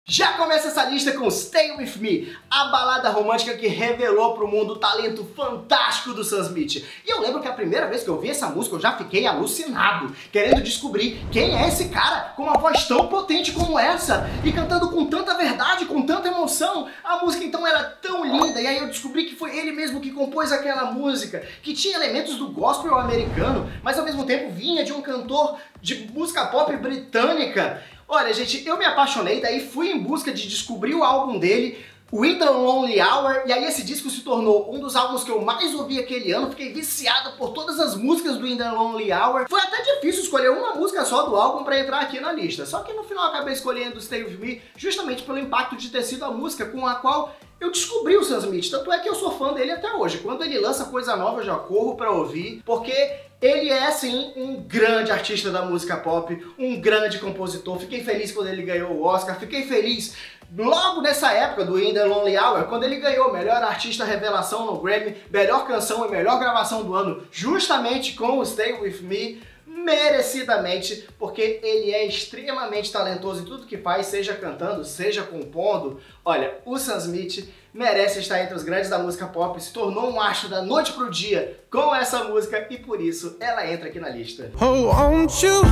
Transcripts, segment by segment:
Já começa essa lista com Stay With Me, a balada romântica que revelou pro mundo o talento fantástico do Sam Smith. E eu lembro que a primeira vez que eu vi essa música eu já fiquei alucinado, querendo descobrir quem é esse cara com uma voz tão potente como essa e cantando com tanta verdade, com tanta emoção. A música então era tão linda e aí eu descobri que foi ele mesmo que compôs aquela música, que tinha elementos do gospel americano, mas ao mesmo tempo vinha de um cantor de música pop britânica. Olha, gente, eu me apaixonei, daí fui em busca de descobrir o álbum dele, o In The Lonely Hour, e aí esse disco se tornou um dos álbuns que eu mais ouvi aquele ano. Fiquei viciado por todas as músicas do In The Lonely Hour. Foi até difícil escolher uma música só do álbum pra entrar aqui na lista, só que no final eu acabei escolhendo Stay With Me justamente pelo impacto de ter sido a música com a qual eu descobri o Sam Smith, tanto é que eu sou fã dele até hoje. Quando ele lança coisa nova eu já corro pra ouvir, porque ele é, sim, um grande artista da música pop, um grande compositor. Fiquei feliz quando ele ganhou o Oscar, fiquei feliz logo nessa época do In The Lonely Hour, quando ele ganhou Melhor Artista Revelação no Grammy, Melhor Canção e Melhor Gravação do Ano, justamente com o Stay With Me, merecidamente, porque ele é extremamente talentoso em tudo que faz, seja cantando, seja compondo. Olha, o Sam Smith merece estar entre os grandes da música pop, se tornou um astro da noite pro dia com essa música e por isso ela entra aqui na lista. Oh, won't you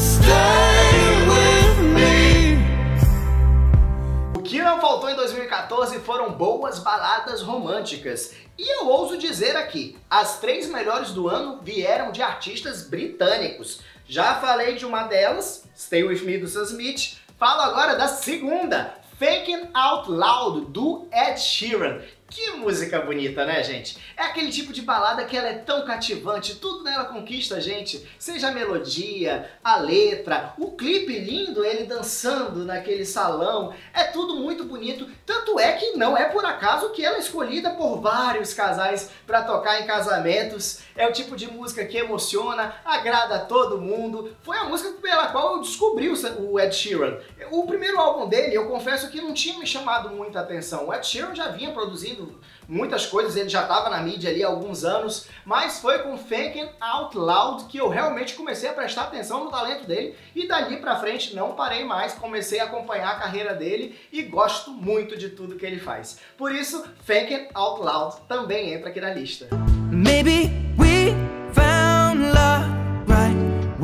stay with me? O que não faltou em 2014 foram boas baladas românticas. E eu ouso dizer aqui, as 3 melhores do ano vieram de artistas britânicos. Já falei de uma delas, Stay With Me do Sam Smith, falo agora da segunda, Thinking Out Loud do Ed Sheeran. Que música bonita, né, gente? É aquele tipo de balada que ela é tão cativante, tudo nela conquista a gente, seja a melodia, a letra, o clipe lindo, ele dançando naquele salão, é tudo muito bonito, tanto é que não é por acaso que ela é escolhida por vários casais para tocar em casamentos. É o tipo de música que emociona, agrada a todo mundo. Foi a música pela qual eu descobri o Ed Sheeran. O primeiro álbum dele, eu confesso que não tinha me chamado muita atenção. O Ed Sheeran já vinha produzindo muitas coisas, ele já estava na mídia ali há alguns anos, mas foi com Thinking Out Loud que eu realmente comecei a prestar atenção no talento dele e dali pra frente não parei mais, comecei a acompanhar a carreira dele e gosto muito de tudo que ele faz. Por isso, Thinking Out Loud também entra aqui na lista. Maybe we found love right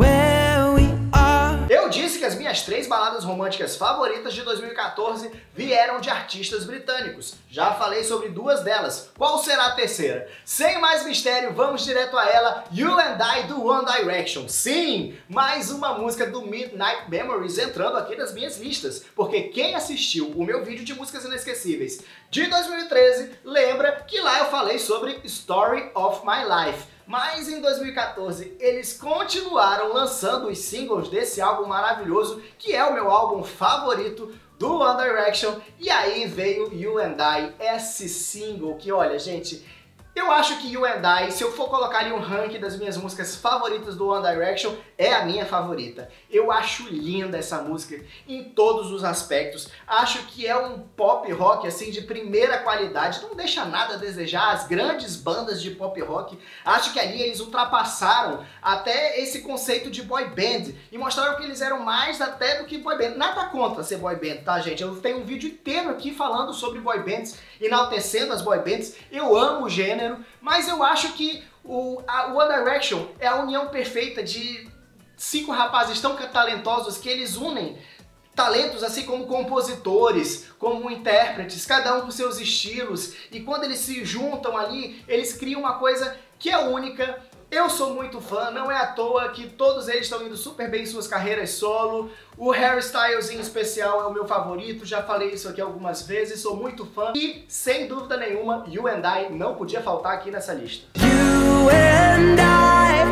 where we are. Eu disse que as minhas 3 baladas românticas favoritas de 2014 vieram de artistas britânicos. Já falei sobre 2 delas. Qual será a terceira? Sem mais mistério, vamos direto a ela, You and I do One Direction. Sim, mais uma música do Midnight Memories entrando aqui nas minhas listas, porque quem assistiu o meu vídeo de músicas inesquecíveis de 2013 lembra que lá eu falei sobre Story of My Life. Mas em 2014 eles continuaram lançando os singles desse álbum maravilhoso, que é o meu álbum favorito do One Direction, e aí veio You and I, esse single que, olha, gente, eu acho que You and I, se eu for colocar ali um ranking das minhas músicas favoritas do One Direction, é a minha favorita. Eu acho linda essa música em todos os aspectos. Acho que é um pop rock assim de primeira qualidade, não deixa nada a desejar as grandes bandas de pop rock. Acho que ali eles ultrapassaram até esse conceito de boy band e mostraram que eles eram mais até do que boy band. Nada contra ser boy band, tá, gente? Eu tenho um vídeo inteiro aqui falando sobre boy bands, enaltecendo as boy bands. Eu amo o gênero, mas eu acho que a One Direction é a união perfeita de 5 rapazes tão talentosos que eles unem talentos assim como compositores, como intérpretes, cada um com seus estilos, e quando eles se juntam ali, eles criam uma coisa que é única. Eu sou muito fã, não é à toa que todos eles estão indo super bem em suas carreiras solo. O Harry Styles em especial é o meu favorito, já falei isso aqui algumas vezes, sou muito fã. E, sem dúvida nenhuma, You and I não podia faltar aqui nessa lista. You and I,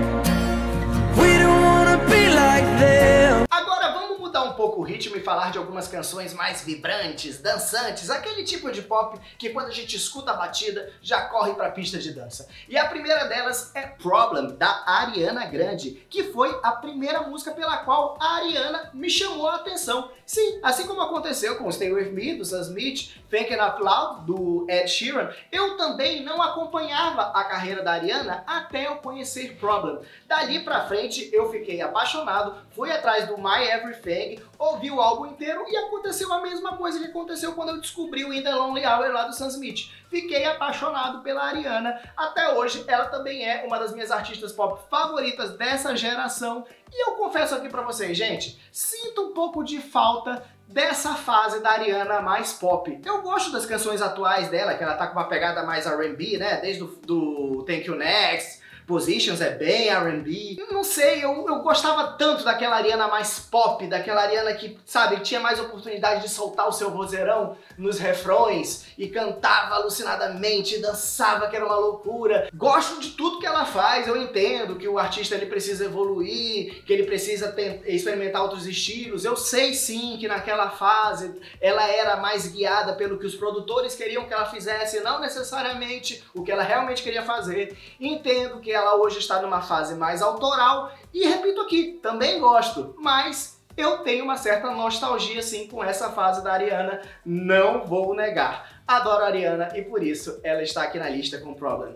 we don't wanna be like them. Agora vamos mudar um pouco o ritmo e falar de algumas canções mais vibrantes, dançantes, aquele tipo de pop que quando a gente escuta a batida já corre pra pista de dança. E a primeira delas é Problem, da Ariana Grande, que foi a primeira música pela qual a Ariana me chamou a atenção. Sim, assim como aconteceu com Stay With Me, do Sam Smith, Thinking Out Loud, do Ed Sheeran, eu também não acompanhava a carreira da Ariana até eu conhecer Problem. Dali pra frente eu fiquei apaixonado, fui atrás do My Everything, ouvi o álbum inteiro e aconteceu a mesma coisa que aconteceu quando eu descobri o In The Lonely Hour lá do Sam Smith. Fiquei apaixonado pela Ariana. Até hoje, ela também é uma das minhas artistas pop favoritas dessa geração. E eu confesso aqui pra vocês, gente, sinto um pouco de falta dessa fase da Ariana mais pop. Eu gosto das canções atuais dela, que ela tá com uma pegada mais R&B, né? Desde do Thank You Next, Positions é bem R&B. Não sei, eu gostava tanto daquela Ariana mais pop, daquela Ariana que, sabe, tinha mais oportunidade de soltar o seu vozeirão nos refrões e cantava alucinadamente, dançava, que era uma loucura. Gosto de tudo que ela faz, eu entendo que o artista ele precisa evoluir, que ele precisa experimentar outros estilos. Eu sei sim que naquela fase ela era mais guiada pelo que os produtores queriam que ela fizesse, não necessariamente o que ela realmente queria fazer. Entendo que ela hoje está numa fase mais autoral e, repito aqui, também gosto, mas eu tenho uma certa nostalgia sim com essa fase da Ariana, não vou negar. Adoro a Ariana e por isso ela está aqui na lista com Problem.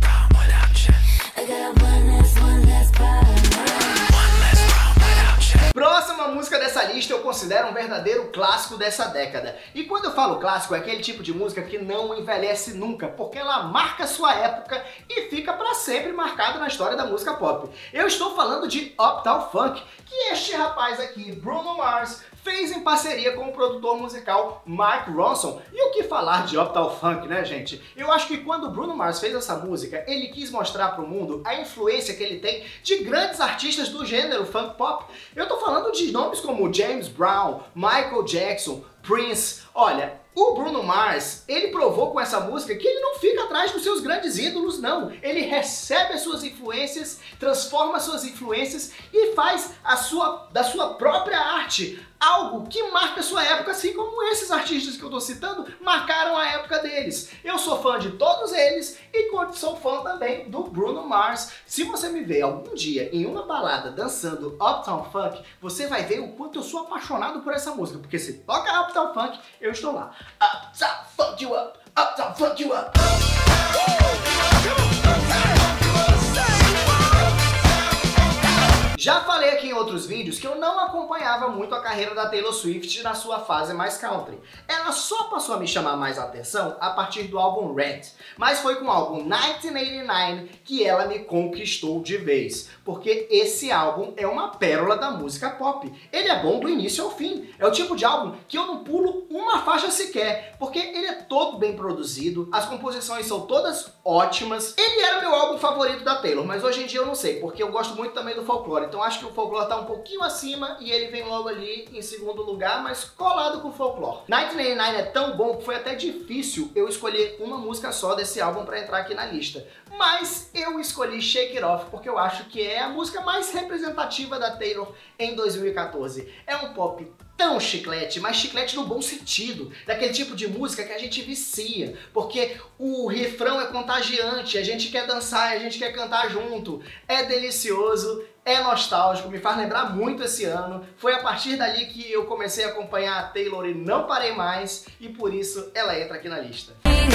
Próxima música dessa lista eu considero um verdadeiro clássico dessa década. E quando eu falo clássico, é aquele tipo de música que não envelhece nunca, porque ela marca sua época e fica pra sempre marcada na história da música pop. Eu estou falando de Uptown Funk, que este rapaz aqui, Bruno Mars, fez em parceria com o produtor musical Mark Ronson. E o que falar de Uptown Funk, né, gente? Eu acho que quando o Bruno Mars fez essa música, ele quis mostrar pro mundo a influência que ele tem de grandes artistas do gênero funk pop. Eu tô falando de nomes como James Brown, Michael Jackson, Prince. Olha, o Bruno Mars, ele provou com essa música que ele não fica atrás dos seus grandes ídolos, não. Ele recebe as suas influências, transforma as suas influências e faz da sua própria arte algo que marca a sua época, assim como esses artistas que eu tô citando marcaram a época deles. Eu sou fã de todos eles e sou fã também do Bruno Mars. Se você me ver algum dia em uma balada dançando Uptown Funk, você vai ver o quanto eu sou apaixonado por essa música, porque se toca Uptown Funk, eu estou lá. Uptown Funk you up, Uptown Funk you up. Já falei aqui em outros vídeos que eu não acompanhava muito a carreira da Taylor Swift na sua fase mais country. Ela só passou a me chamar mais atenção a partir do álbum Red, mas foi com o álbum 1989 que ela me conquistou de vez, porque esse álbum é uma pérola da música pop. Ele é bom do início ao fim, é o tipo de álbum que eu não pulo uma faixa sequer, porque ele é todo bem produzido, as composições são todas ótimas. Ele era meu álbum favorito da Taylor, mas hoje em dia eu não sei, porque eu gosto muito também do Folklore. Então acho que o Folklore tá um pouquinho acima e ele vem logo ali em segundo lugar, mas colado com o Folklore. 1989 é tão bom que foi até difícil eu escolher uma música só desse álbum pra entrar aqui na lista. Mas eu escolhi Shake It Off porque eu acho que é a música mais representativa da Taylor em 2014. É um pop tão chiclete, mas chiclete no bom sentido, daquele tipo de música que a gente vicia, porque o refrão é contagiante, a gente quer dançar, a gente quer cantar junto, é delicioso, é nostálgico, me faz lembrar muito esse ano. Foi a partir dali que eu comecei a acompanhar a Taylor e não parei mais, e por isso ela entra aqui na lista.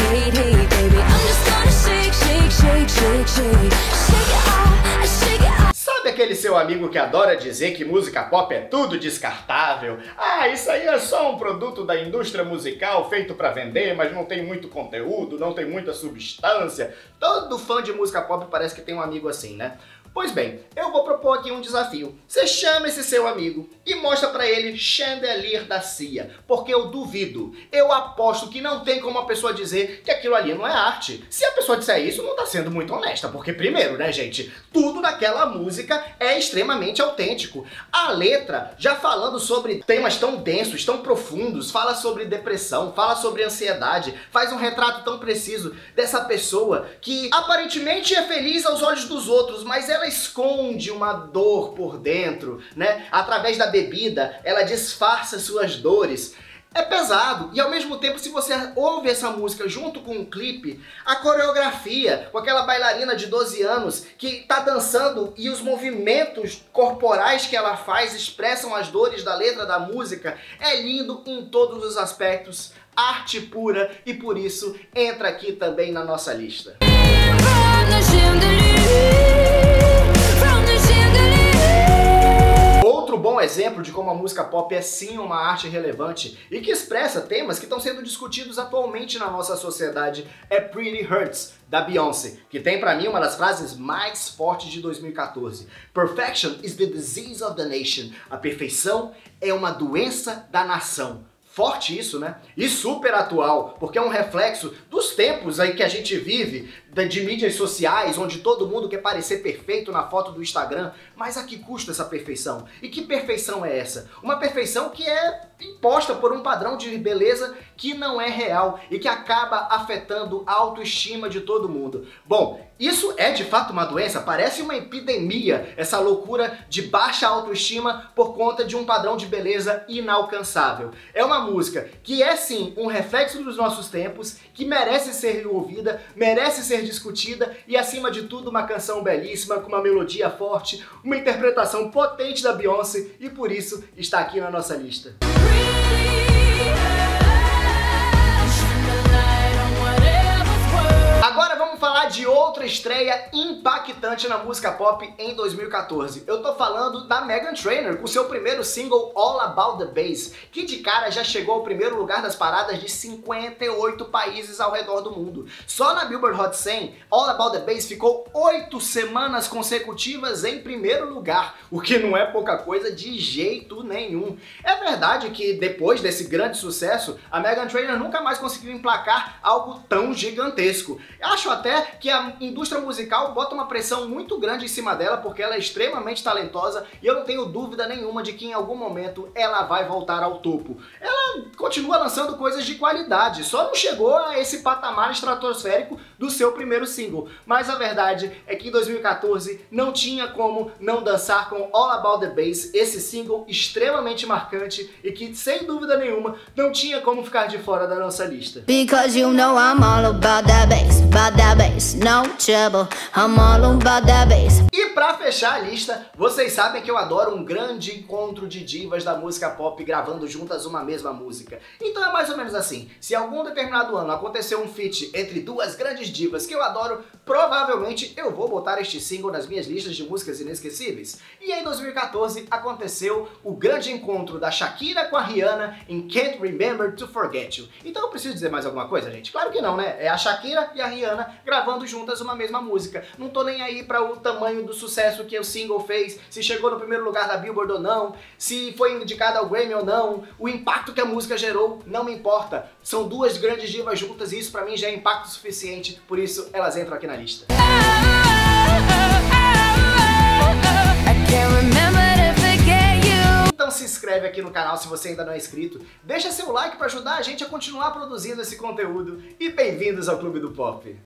Sabe aquele seu amigo que adora dizer que música pop é tudo descartável? Ah, isso aí é só um produto da indústria musical feito pra vender, mas não tem muito conteúdo, não tem muita substância. Todo fã de música pop parece que tem um amigo assim, né? Pois bem, eu vou propor aqui um desafio. Você chama esse seu amigo e mostra pra ele Chandelier da Cia, porque eu duvido, eu aposto que não tem como a pessoa dizer que aquilo ali não é arte. Se a pessoa disser isso, não tá sendo muito honesta, porque primeiro, né, gente, tudo naquela música é extremamente autêntico. A letra, já falando sobre temas tão densos, tão profundos, fala sobre depressão, fala sobre ansiedade, faz um retrato tão preciso dessa pessoa que aparentemente é feliz aos olhos dos outros, mas ela esconde uma dor por dentro, né? Através da bebida, ela disfarça suas dores. É pesado, e ao mesmo tempo, se você ouve essa música junto com um clipe, a coreografia, com aquela bailarina de 12 anos que tá dançando e os movimentos corporais que ela faz expressam as dores da letra da música, é lindo em todos os aspectos, arte pura, e por isso entra aqui também na nossa lista. Outro bom bom exemplo de como a música pop é sim uma arte relevante e que expressa temas que estão sendo discutidos atualmente na nossa sociedade é Pretty Hurts, da Beyoncé, que tem pra mim uma das frases mais fortes de 2014. Perfection is the disease of the nation. A perfeição é uma doença da nação. Forte isso, né? E super atual, porque é um reflexo dos tempos aí que a gente vive, de mídias sociais, onde todo mundo quer parecer perfeito na foto do Instagram, mas a que custa essa perfeição? E que perfeição é essa? Uma perfeição que é imposta por um padrão de beleza que não é real e que acaba afetando a autoestima de todo mundo. Bom, isso é de fato uma doença? Parece uma epidemia, essa loucura de baixa autoestima por conta de um padrão de beleza inalcançável. É uma música que é sim um reflexo dos nossos tempos, que merece ser ouvida, merece ser discutida e, acima de tudo, uma canção belíssima, com uma melodia forte, uma interpretação potente da Beyoncé e por isso está aqui na nossa lista. Agora vamos falar de outra estreia impactante na música pop em 2014. Eu tô falando da Meghan Trainor com seu primeiro single All About The Bass, que de cara já chegou ao primeiro lugar das paradas de 58 países ao redor do mundo. Só na Billboard Hot 100, All About The Bass ficou 8 semanas consecutivas em primeiro lugar, o que não é pouca coisa de jeito nenhum. É verdade que depois desse grande sucesso, a Meghan Trainor nunca mais conseguiu emplacar algo tão gigantesco. Acho até que a indústria musical bota uma pressão muito grande em cima dela, porque ela é extremamente talentosa e eu não tenho dúvida nenhuma de que em algum momento ela vai voltar ao topo. Ela continua lançando coisas de qualidade, só não chegou a esse patamar estratosférico do seu primeiro single. Mas a verdade é que em 2014 não tinha como não dançar com All About The Bass, esse single extremamente marcante e que, sem dúvida nenhuma, não tinha como ficar de fora da nossa lista. Because you know I'm all about that bass, no trouble, I'm all about that bass. E pra fechar a lista, vocês sabem que eu adoro um grande encontro de divas da música pop gravando juntas uma mesma música. Então é mais ou menos assim, se algum determinado ano aconteceu um feat entre duas grandes divas que eu adoro, provavelmente eu vou botar este single nas minhas listas de músicas inesquecíveis. E em 2014 aconteceu o grande encontro da Shakira com a Rihanna em Can't Remember to Forget You. Então eu preciso dizer mais alguma coisa, gente? Claro que não, né? É a Shakira e a Rihanna gravando juntas uma mesma música. Não tô nem aí para o tamanho do sucesso que o single fez, se chegou no primeiro lugar da Billboard ou não, se foi indicada ao Grammy ou não, o impacto que a música gerou, não me importa. São duas grandes divas juntas e isso pra mim já é impacto suficiente, por isso elas entram aqui na lista. Então se inscreve aqui no canal se você ainda não é inscrito, deixa seu like para ajudar a gente a continuar produzindo esse conteúdo e bem-vindos ao Clube do Pop!